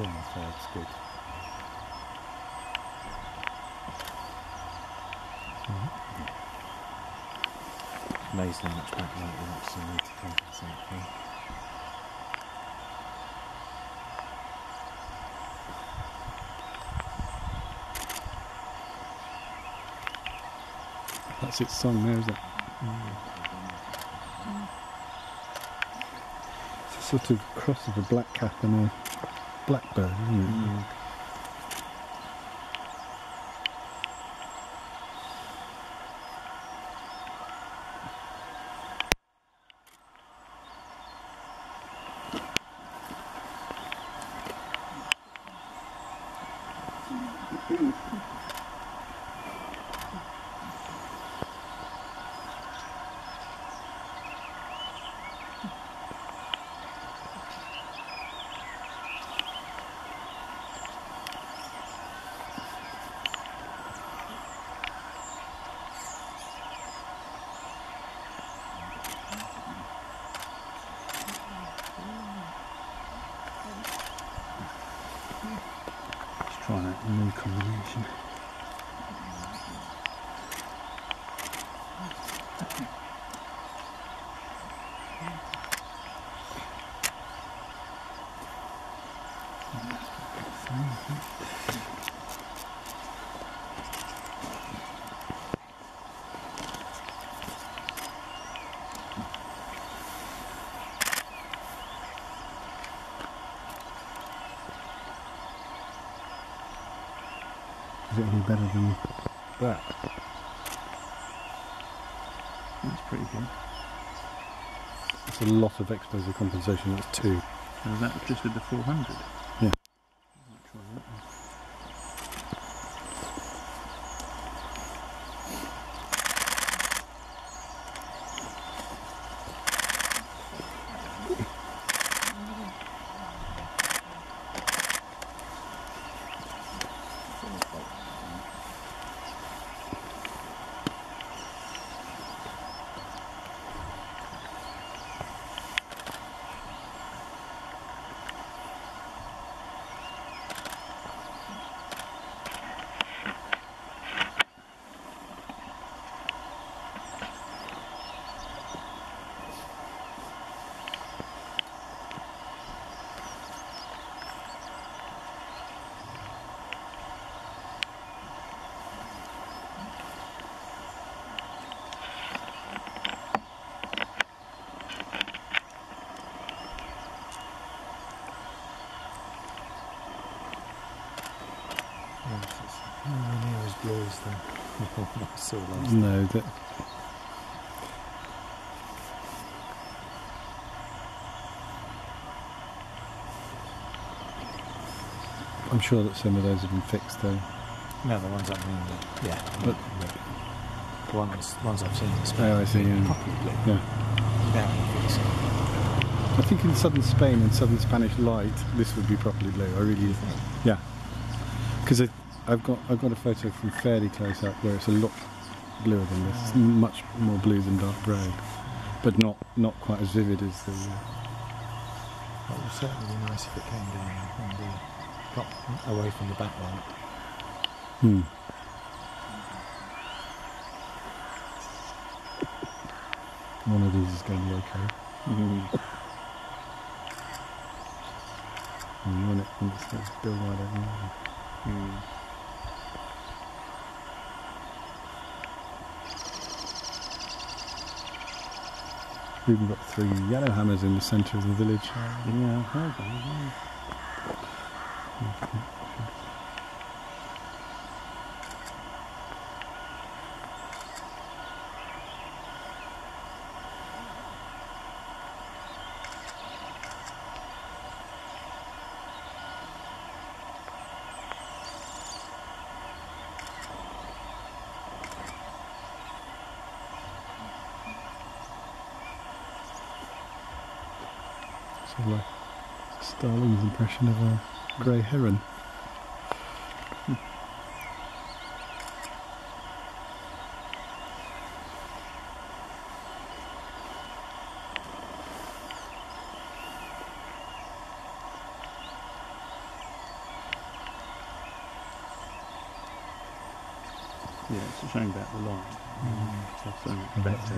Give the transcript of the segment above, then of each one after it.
film, so it's good. It's amazing how much backlight you actually need to compensate for. That's its song there, is it? It's a sort of cross of a blackcap and a blackbird, isn't it? Trying out a new combination. Is it any better than that? That's pretty good. It's a lot of exposure compensation, that's 2. And that was just with the 400? Yeah. Nowhere near as blue as the I saw last No, that. I'm sure that some of those have been fixed though. No, the ones I mean, yeah, But the ones I've seen in Spain. oh, I see. Yeah. Properly blue. Yeah. Without any fixing. I think in southern Spain and southern Spanish light, this would be properly blue. I really, yeah. Because I've got a photo from fairly close up where it's a lot bluer than this. It's much more blue than dark brown, but not quite as vivid as the. Well, it would certainly be nice if it came down and got away from the backlight. One of these is going to be okay. And you want it when it starts to build right out. We've even got 3 yellow hammers in the centre of the village. Yeah, I've heard that. Sort of like Starling's impression of a grey heron. Yeah, it's a shame about the light. Have so much better.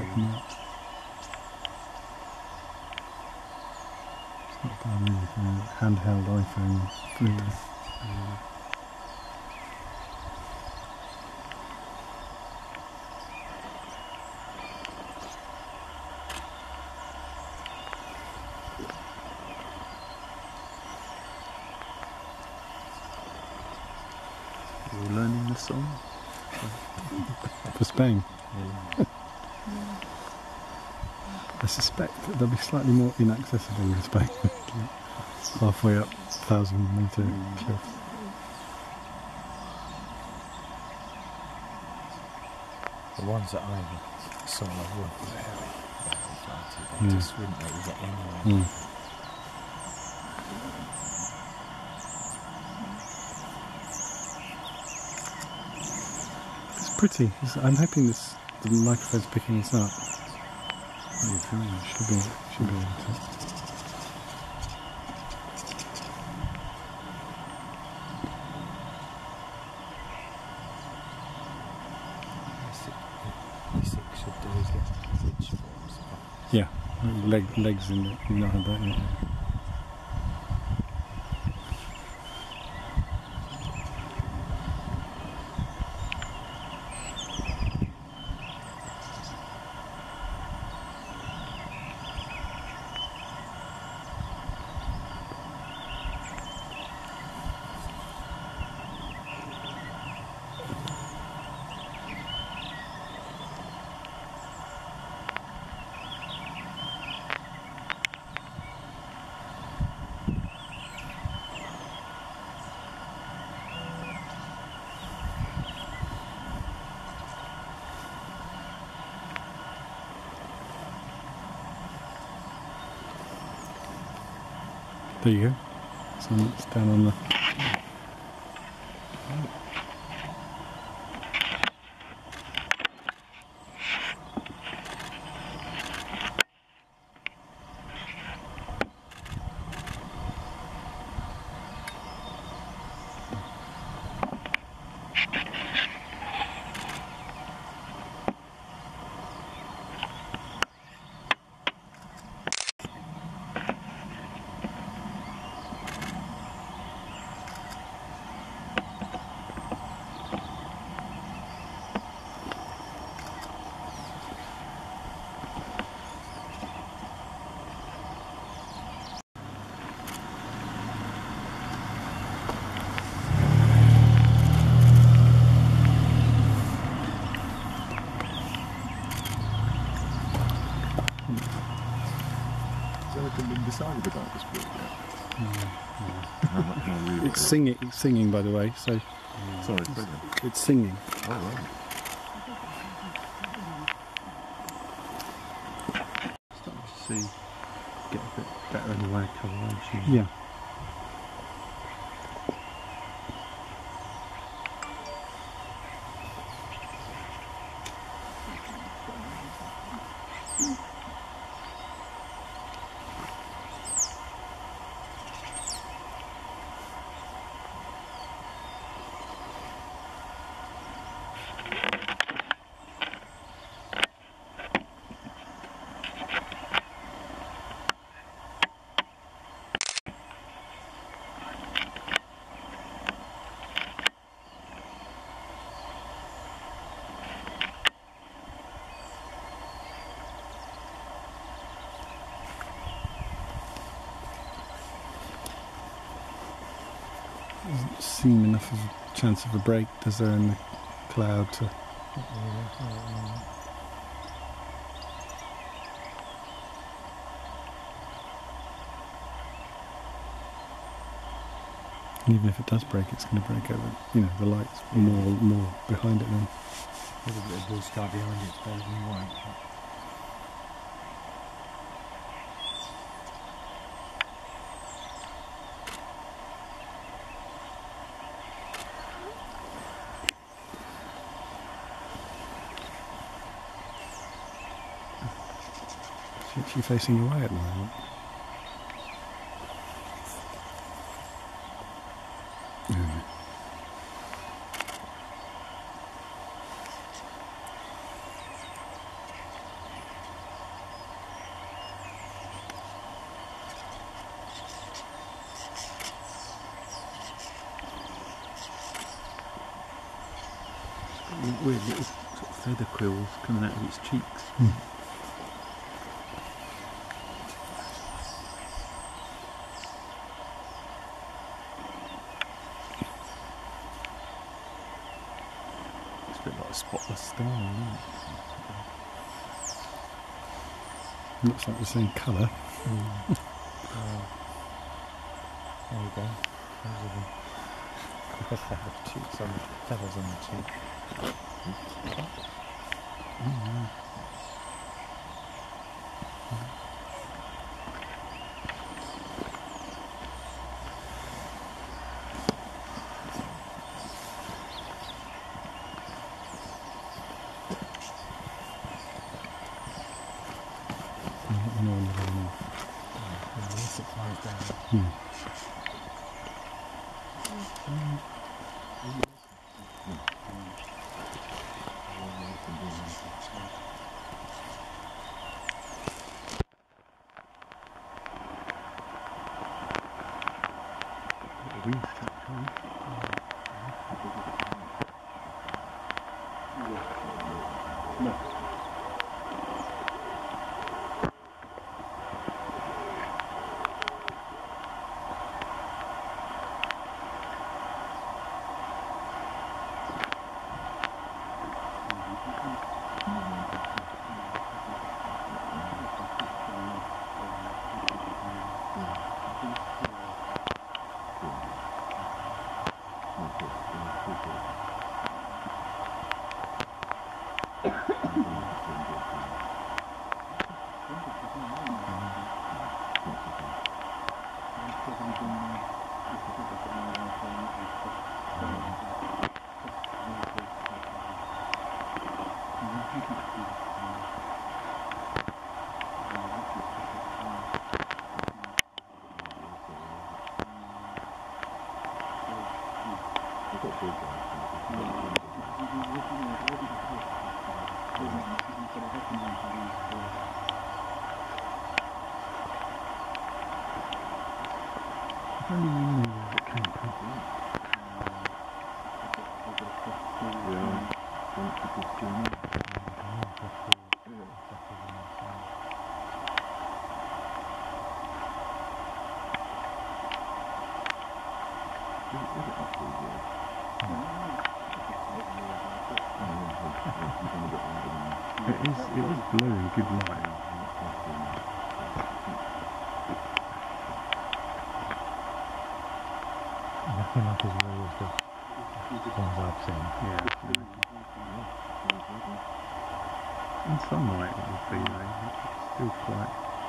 It's not bad really for a handheld iPhone filter. You're learning the song? For Spain, Yeah. I suspect that they'll be slightly more inaccessible in Spain. Halfway up 1,000-metre cliff. The ones that I saw were very, very flighty. They just wouldn't let you get anywhere. It's pretty. I'm hoping the microphone's picking this up. Should be able to. Basic should do is get pitch forms. Yeah, legs in it. You've not had that yet. There you go. It's down on the. Has anything been decided about this book yet? How real It's singing, by the way. So Sorry, brilliant. it's singing. Oh, right. Starting to see, get a bit better in the way of coloration. Yeah. Doesn't seem enough of a chance of a break, does there, in the cloud to. And even if it does break, it's going to break over. The light's more behind it then. There's a bit of blue sky behind it, it's better than white. It's actually facing away at the moment. weird little sort of feather quills coming out of its cheeks. It's a bit like a spotless star, isn't it? Looks like the same colour. There you go. Those are the cheeks on the feathers on the cheek. Unless it flies down. Wing structure. No. How do you know where it came from? It is blowing good light. Nothing like as real as the ones I've seen. Yeah. In sunlight it would be though. It's still quite.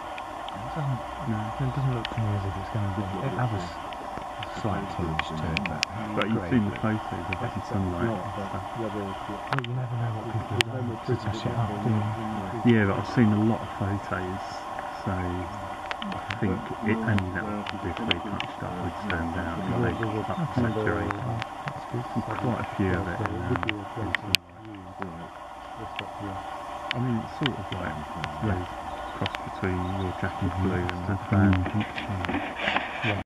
It doesn't look to me as if it's going to be. It has a slight tinge to it, But you've seen the photos of it in sunlight and stuff. well, you never know what people have done to touch it up, do you? Yeah, but I've seen a lot of photos, so I think any that would be fully touched up would stand out. Up saturated. That's good. Quite a few of it in sunlight. I mean, it's sort of like a cross between your Jack and Blue and the fan.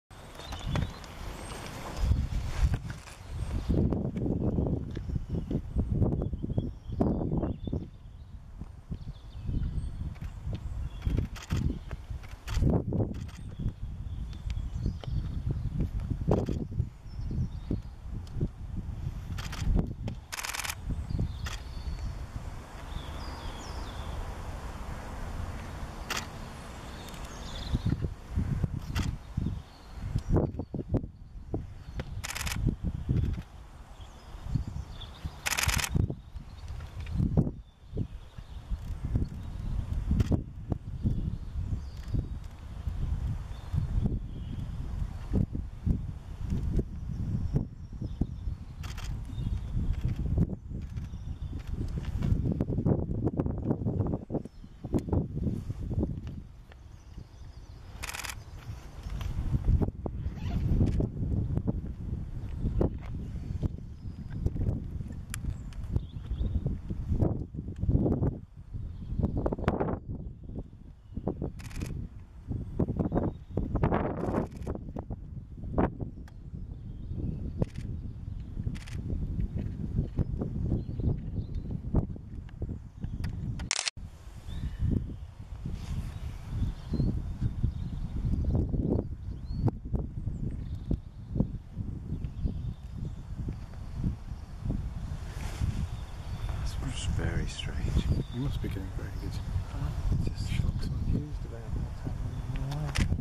It's very strange. You must be getting very good Just shots on you. confused about what's happening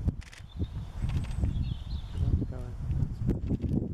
in the way.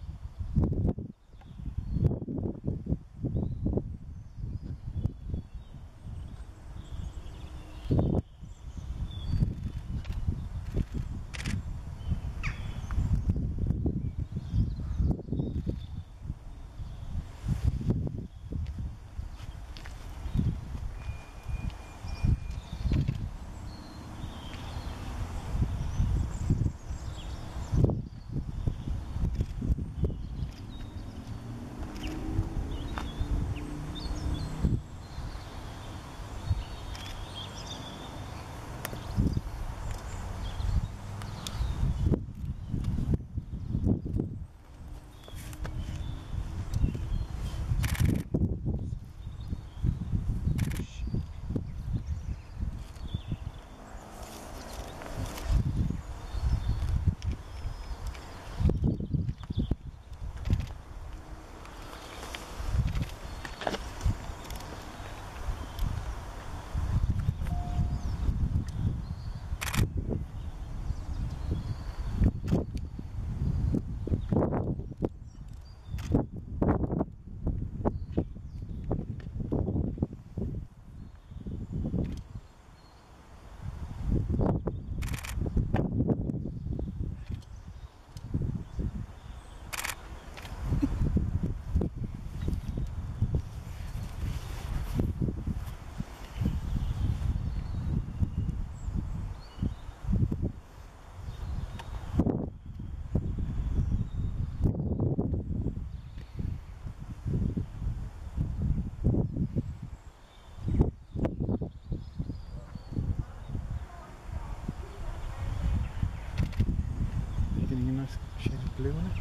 Getting a nice shade of blue on it.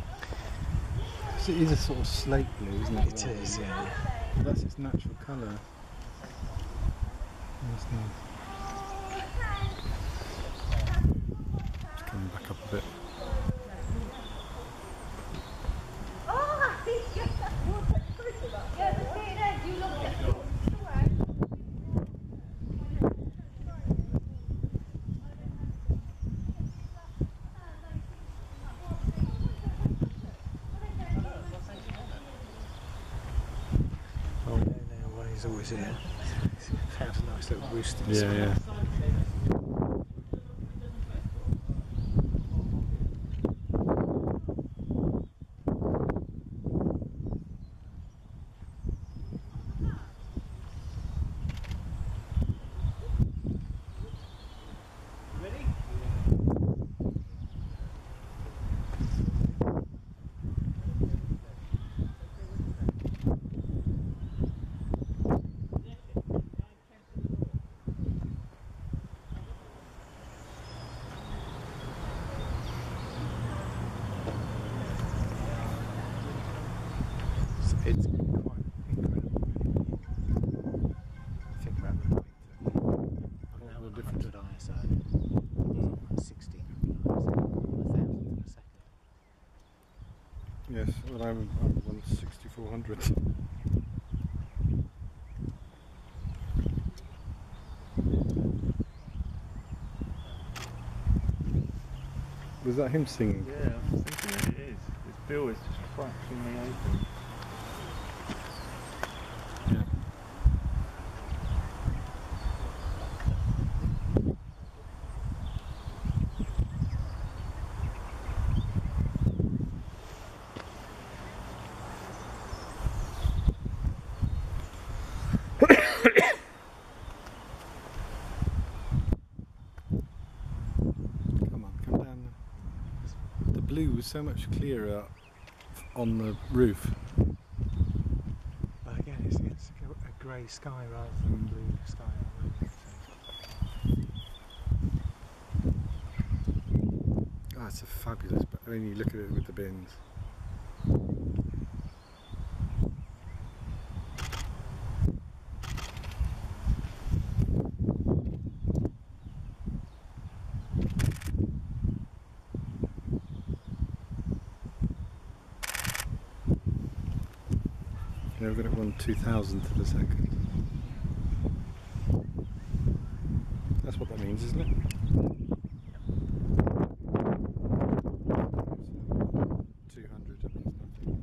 So it is a sort of slate blue, isn't it? It is, yeah. But that's its natural colour. That's nice. It's coming back up a bit. Oh, yeah, well, he's always here. Found a nice little roost in Yeah, yeah. It's quite incredible. Think about the light. I'm now at 100 ISO. 1600 ISO. 1,000 a second. Yes, well, I'm on 6400. Was that him singing? Yeah, I was thinking it is. His bill is just fractionally open. Yeah. Come on, come down. The blue was so much clearer on the roof. But again, it's a grey sky rather than a blue sky. Oh, it's a fabulous, but when you look at it with the bins. Yeah, I've got it 1/2000th of a second. That's what that means, isn't it? 200, that means nothing.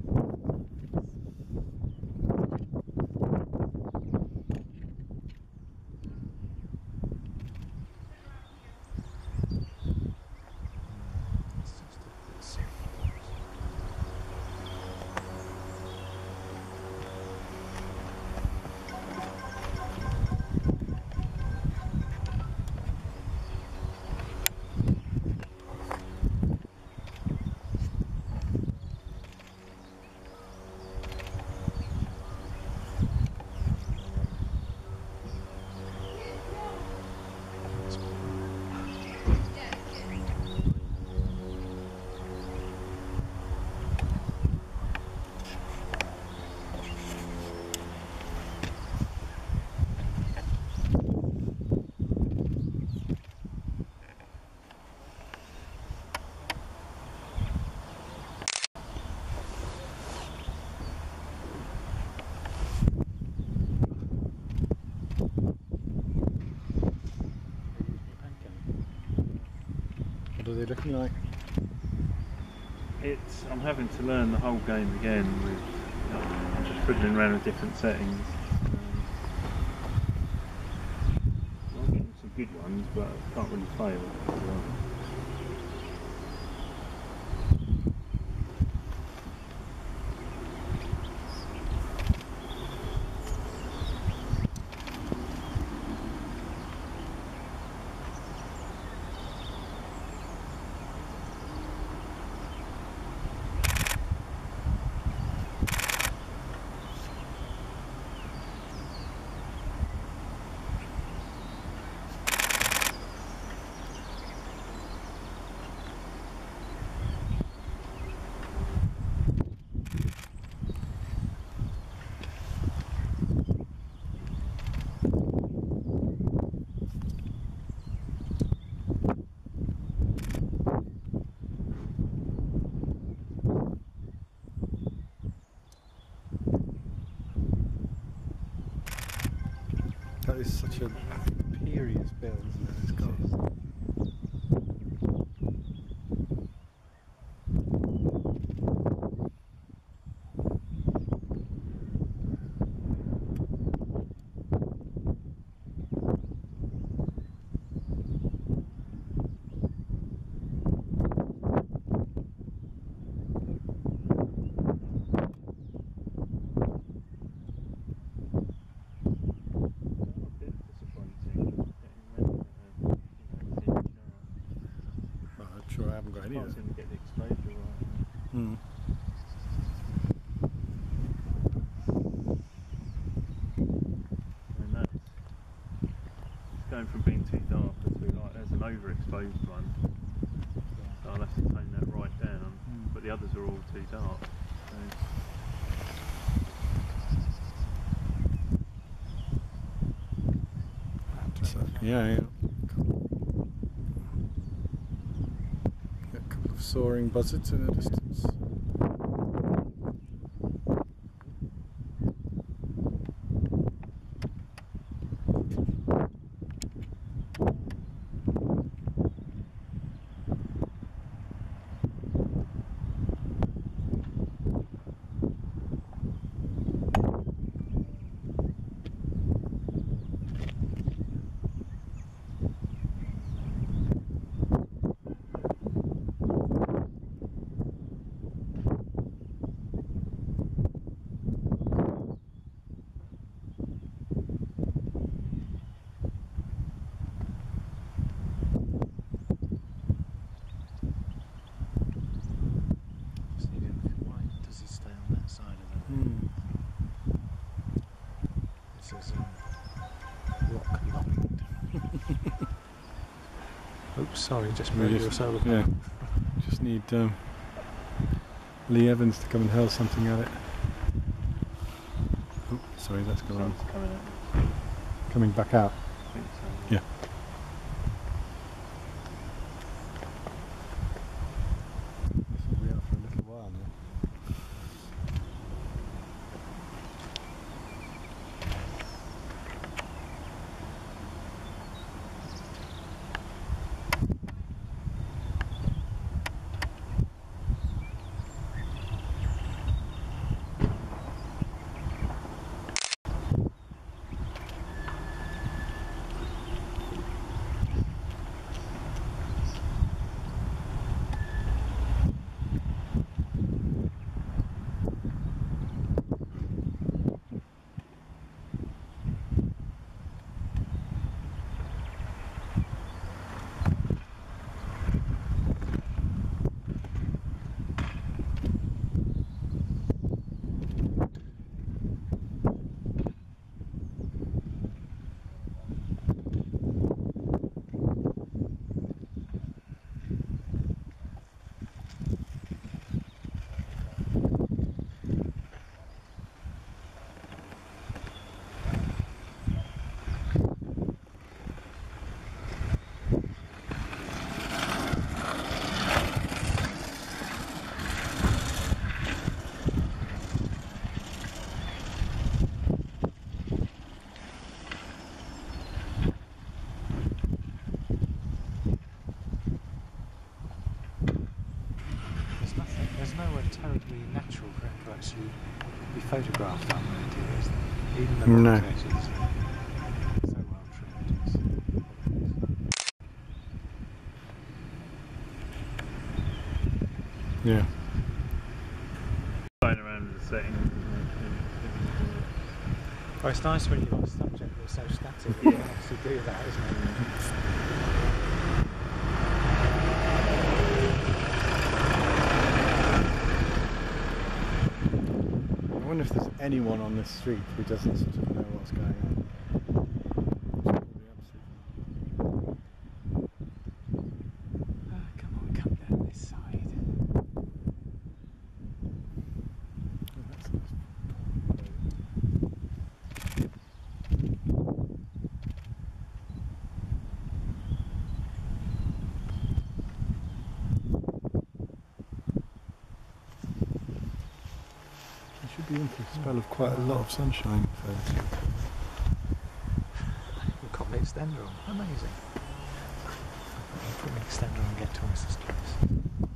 What are they looking like? I'm having to learn the whole game again with I'm just fiddling around with different settings. I'm getting some good ones, but I can't really fail. That is such a imperious bill, isn't it? It's got. I'm sure I haven't got any I of was them. going to get the exposure right. Mm. And that's going from being too dark to like there's an overexposed one. So I'll have to tone that right down. But the others are all too dark. So, yeah. Got a couple of soaring buzzards in the distance. Rock Thrush. Oops, sorry, just We moved just- your solar yeah. panel. Just need Lee Evans to come and hurl something at it. Oh, sorry, that's gone on. Sun's coming out. Coming back out. I think so. Yeah. This will be out for a little while now. terribly natural for him to actually be photographed on there, dear, isn't it? Even the No. rock edges are so well trimmed. Yeah. Playing around with the settings. Well, it's nice when you've got a subject that's so static. You can actually do that, isn't it? I wonder if there's anyone on this street who doesn't sort of know what's going on. Come on, come down this side. Should be in for a spell of quite a lot of sunshine. We've got the extender on. Amazing. I'll put the extender on and get twice as close.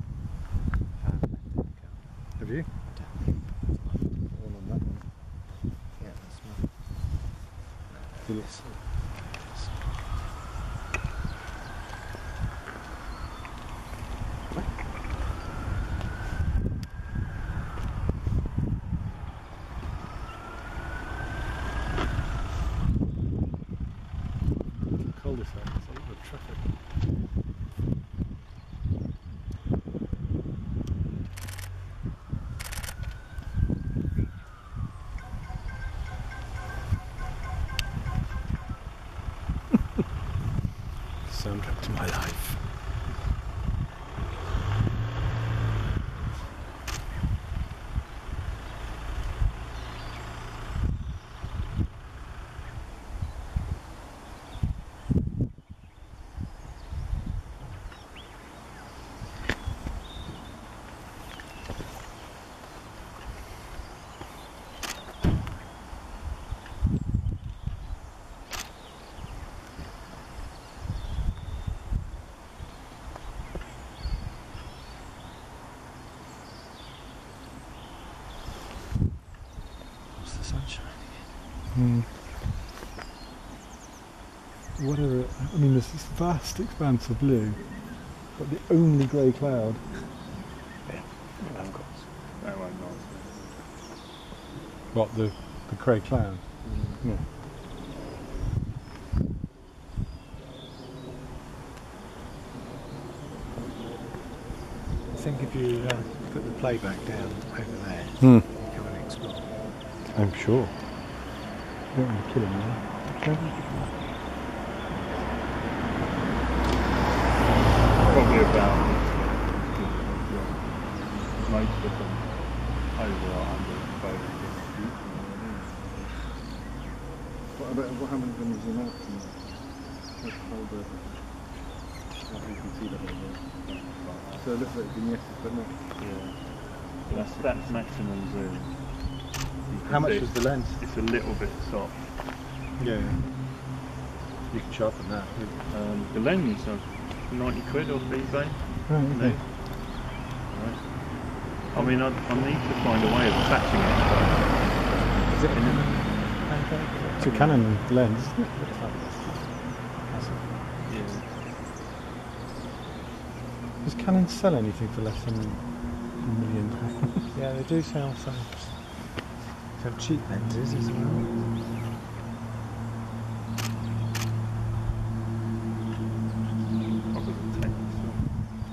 Have you? One on that one. Yeah, that's mine. You look- Cul-de-sac, it's a lot of traffic. Soundtrack to my life. What's the sunshine What are I mean, there's this vast expanse of blue, but the only grey cloud. Of course. That won't last. What, the grey cloud? Yeah. I think if you put the playback down over there, Hmm. you come and explore. I'm sure. I don't want to kill him now. Probably about most of them over 100 photos. What happens when you zoom out from that folder? You can see that over there. So it looks like vignettes, but not. Yeah. That's maximum zoom. You can How much see was the lens? It's a little bit soft. Yeah. You can sharpen that. The lens, 90 quid off eBay. Right, No. okay. Right. I mean, I need to find a way of attaching it. Is it In It's a Canon lens, isn't it? Yeah. Does Canon sell anything for less than £1 million? Yeah, they do sell some cheap lenses as well. Probably take this one.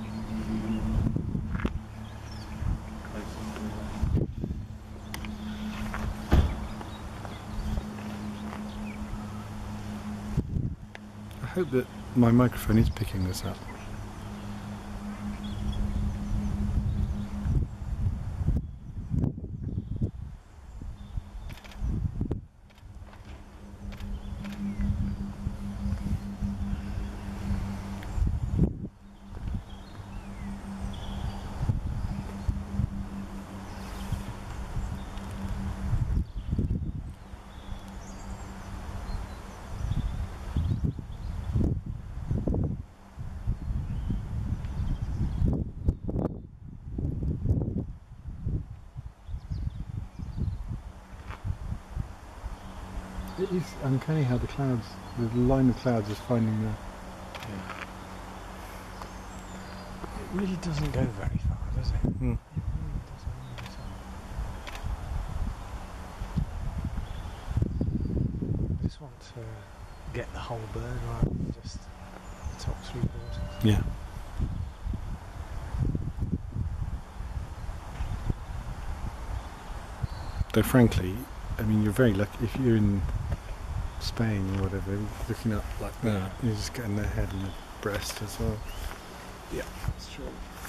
I hope that my microphone is picking this up. It is uncanny how the line of clouds is finding the... It really doesn't go very far, does it? Mm. It really doesn't all. I just want to get the whole bird rather than just the top 3 quarters. Yeah. Though frankly, I mean, you're very lucky if you're in Spain or whatever, looking up like that, you're just getting their head and the breast as well. Yeah, that's true.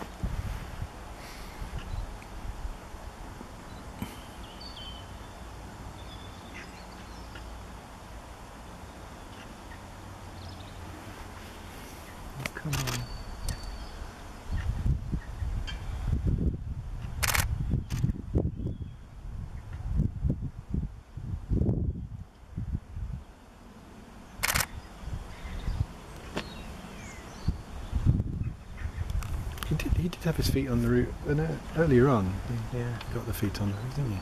Oh, come on. He did have his feet on the roof, and earlier on, Yeah. he got the feet on the roof, didn't he?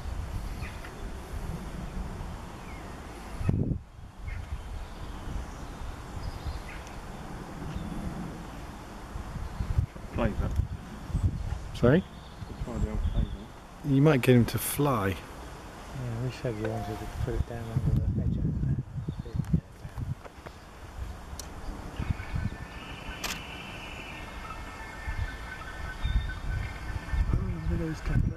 Flavour. Sorry? Try the old flavour. You might get him to fly. Yeah, we said you wanted to put it down under the hedge over there. See if we can get it down. Oh, look at those campbells.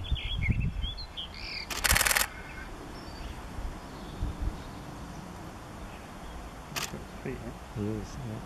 Feet, He is, yeah.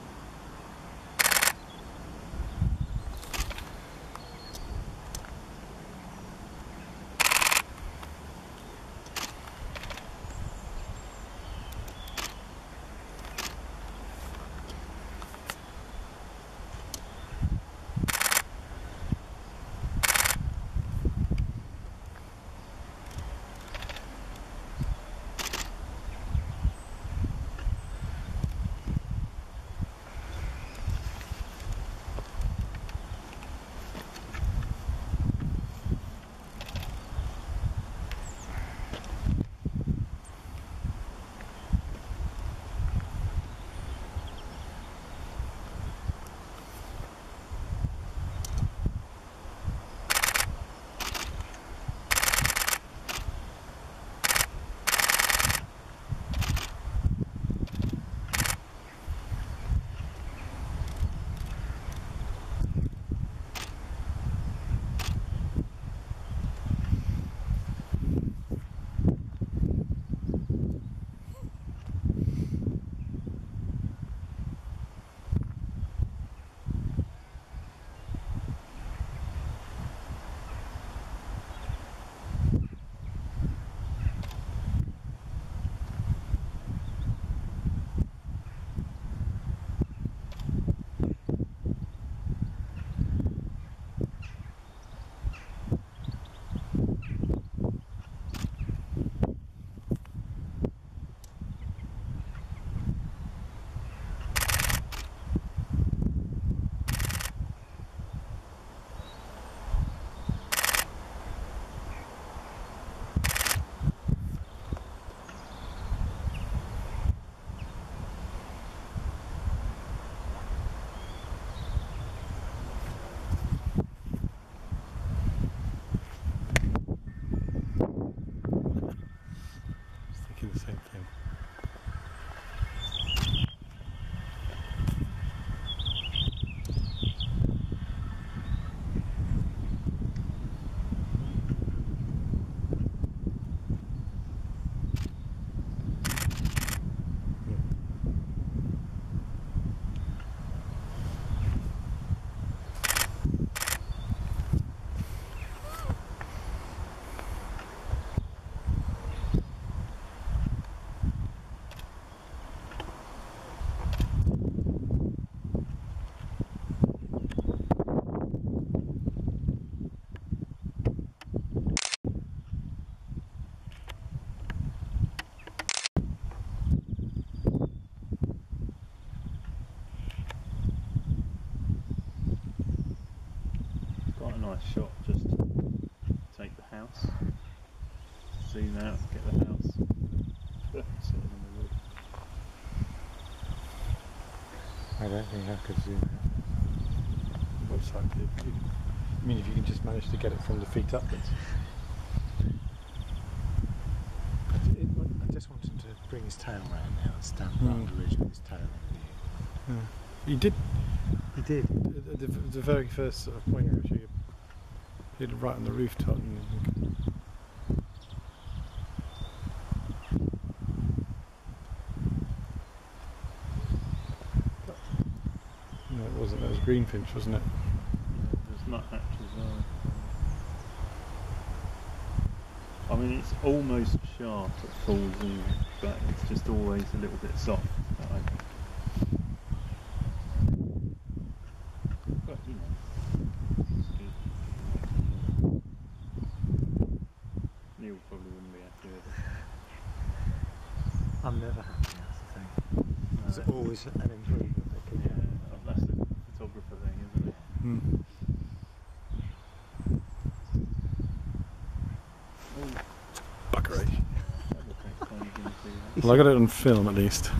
The same thing. Quite a nice shot, just take the house, zoom out, get the house. Sitting in the wood. I don't think I could zoom out. What side do you? I mean, if you can just manage to get it from the feet upwards. I just wanted to bring his tail round now and stand on the ridge with his tail in view. You did. He did. The very first sort of point I showed you, you did it right on the rooftop. No, it wasn't. That was greenfinch, wasn't it? Yeah, there's nuthatch as well. I mean, it's almost sharp at full zoom, but it's just always a little bit soft. But you know, it's good. Neil probably wouldn't be happy with it. I'm never happy, that's the thing. There's always an improvement that can Yeah, that's the photographer thing, isn't it? Mm. Buggery. Well, I got it on film at least.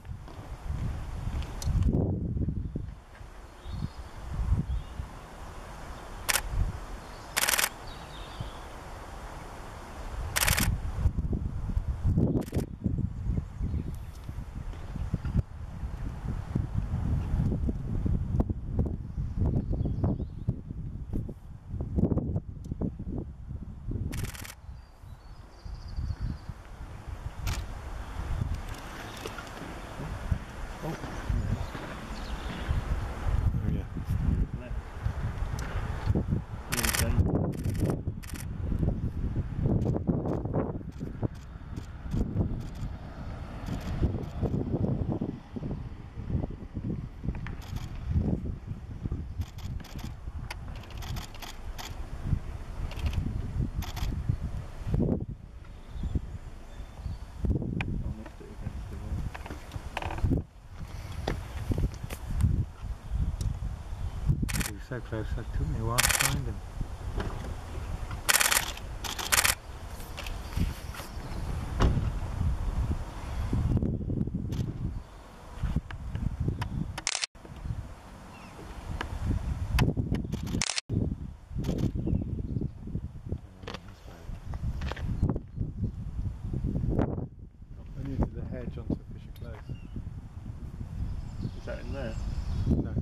so close, it took me a while to find him. Only into the hedge onto Fisher Close. Is that in there? No.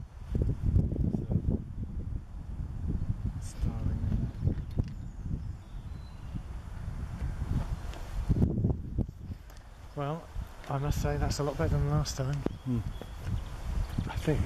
Starling in there. Well, I must say that's a lot better than last time. I think.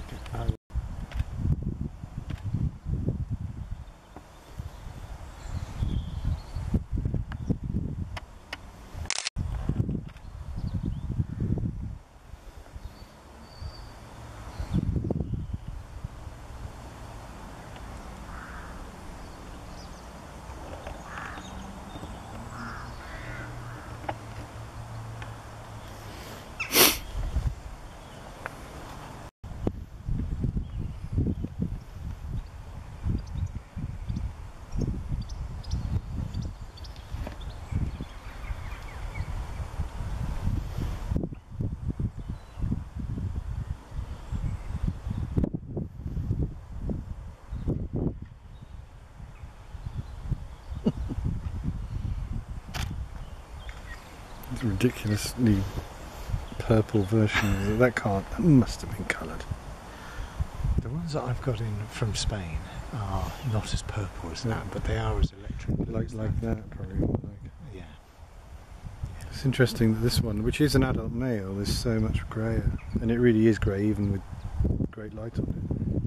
It's a ridiculously purple version of it. That must have been coloured. The ones that I've got in from Spain are not as purple as that, but they are as electric. Like that, probably. Yeah. It's interesting that this one, which is an adult male, is so much greyer. And it really is grey, even with great light on it.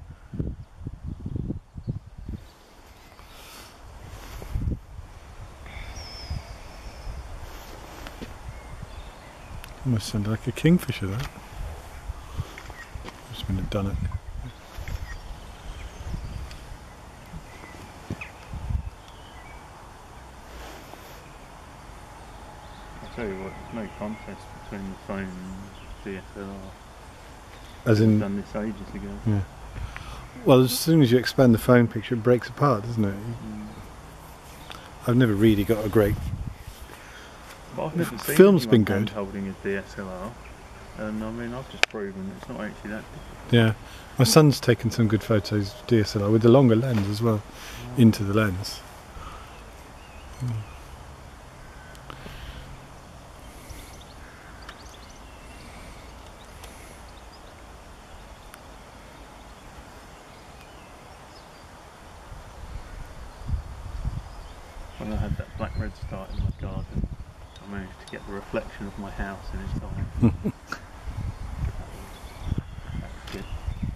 Almost sounded like a kingfisher, that. Just when they've done it. I'll tell you what, there's no contest between the phone and DSLR. As in, I've done this ages ago. yeah. Well, as soon as you expand the phone picture, it breaks apart, doesn't it? I've never really got a great But I've never seen Film's anyone been good. holding a DSLR, and I mean I've just proven it's not actually that difficult. Yeah, my son's taken some good photos DSLR with the longer lens as well, into the lens. When I had that black red start in my garden, I managed to get the reflection of my house in its eye. That was good.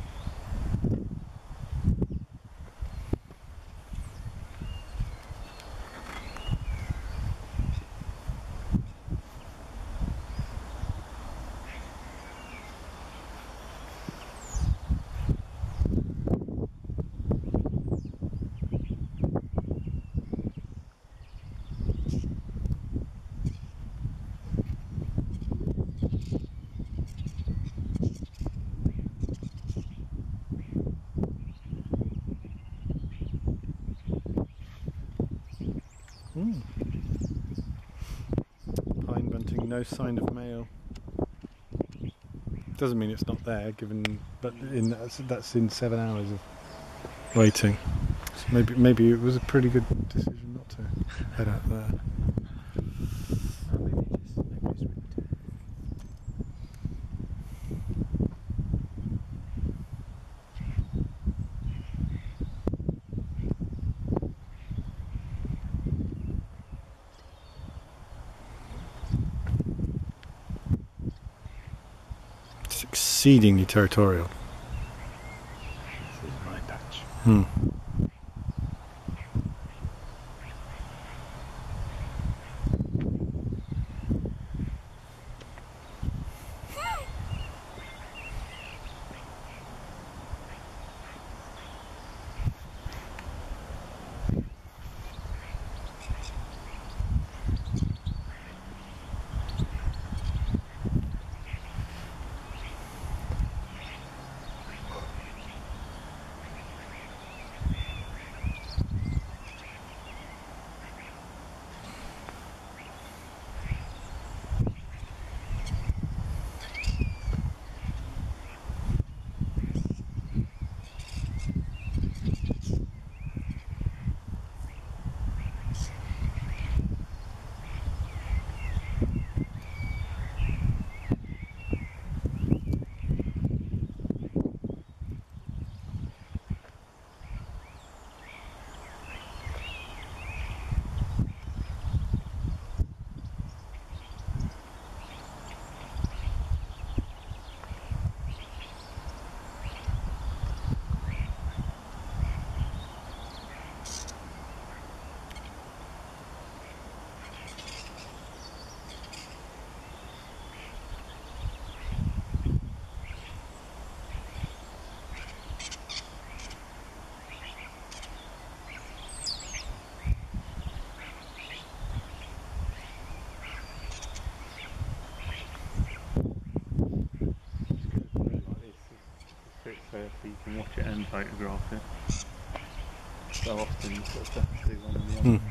'em. Pine bunting, no sign of male. Doesn't mean it's not there, given, but that's in 7 hours of waiting. So maybe it was a pretty good decision not to head out there. It's exceedingly territorial. This is my patch. Hmm. So you can watch it and photograph it. So often you sort of have to do one or the other.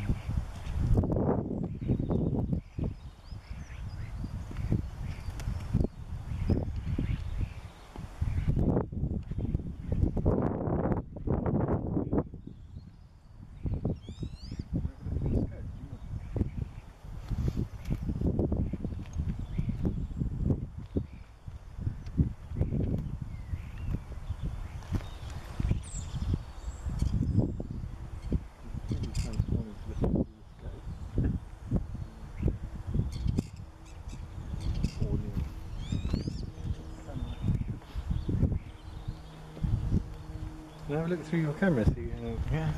Can I have a look through your camera? See, Yeah.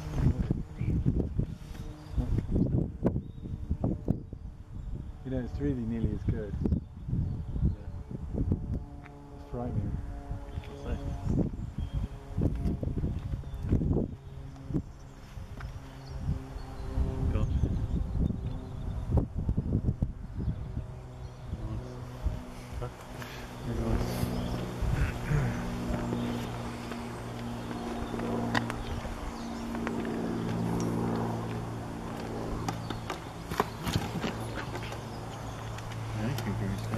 you know, it's really nearly as good. Yeah. It's frightening. I'll say. God. Very nice. looking for his step.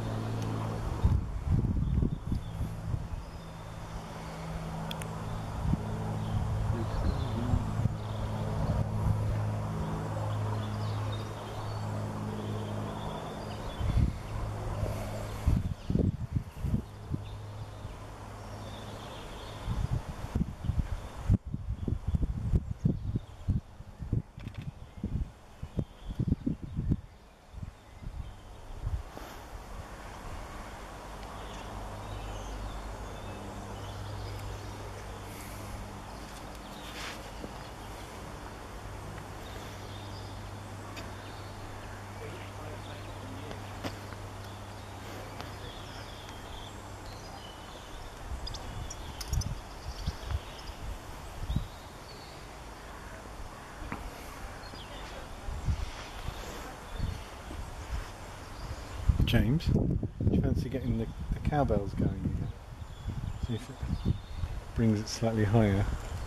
James, do you fancy getting the cowbells going again? See if it brings it slightly higher.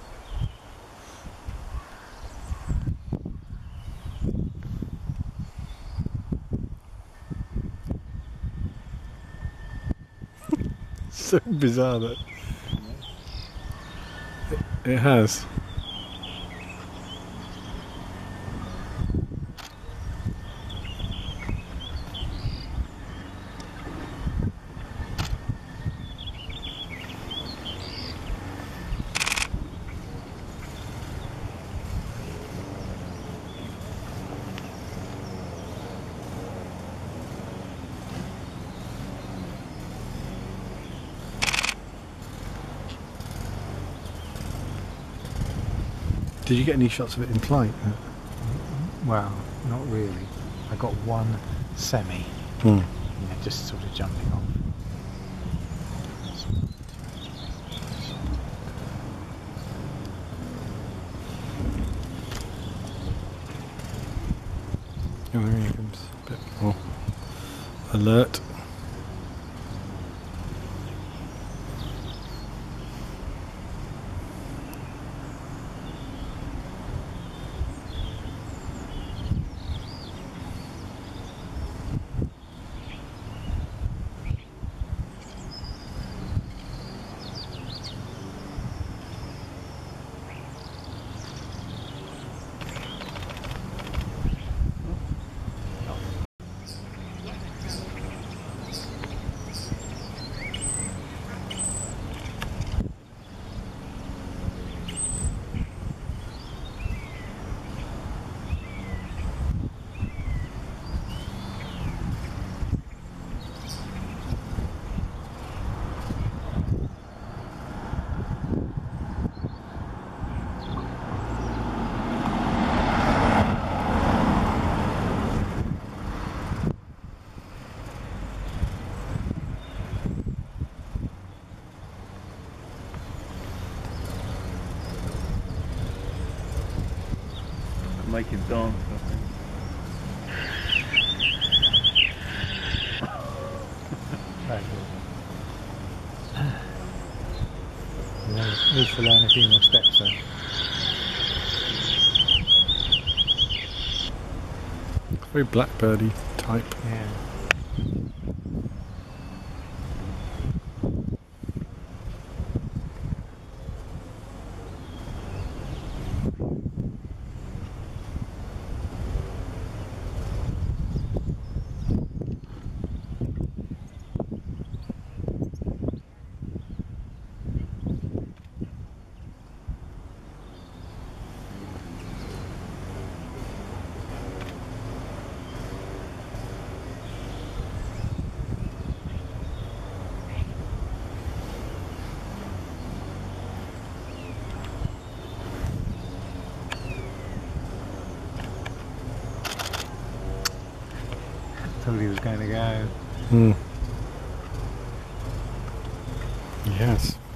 So bizarre that it has. Did you get any shots of it in flight? Well, not really. I got one semi, just sort of jumping off. Oh, there he comes. A bit more alert. Make him dance, I think. Very good. Needs to learn a few more steps though. Very blackbirdy type. Yeah. Thought he was going to go. Yes.